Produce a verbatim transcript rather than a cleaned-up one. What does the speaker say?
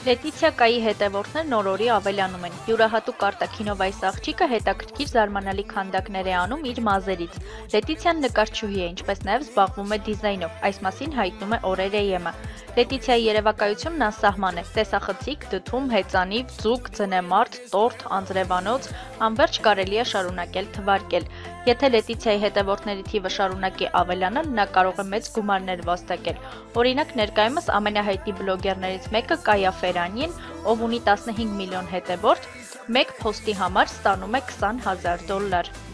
Լետիցիա Կայի հետևորդներն օր-օրի ավելանում են։ Յուրահատուկ արտաքինով այս աղջիկը հետաքրքիր զարմանալի քանդակներ է անում իր մազերից։ Լետիցիան նկարչուհի է, ինչպես նաև զբաղվում է դիզայնով, այս մասին հայտնում է Օրեր.am-ը։ Լետիցիայի երևակայությունն անսահման է՝ տեսախցիկ, դդում, հեծանիվ, ձուկ, ձնեմարդ, տորթ, անձրևանոց, անվերջ կարելի է շարունակել թվարկել։ Եթե Լետիցիայի հետևորդների թիվը շարունակի ավելանալ, նա կարող է մեծ գումարներ վաստակել։ Օրինակ, ներկայումս ամենահայտնի բլոգերներից մեկը Կայա Ֆերանին, ով ունի տասնհինգ միլիոն հետևորդ, մեկ փոստի համար ստանում է քսան հազար դոլար։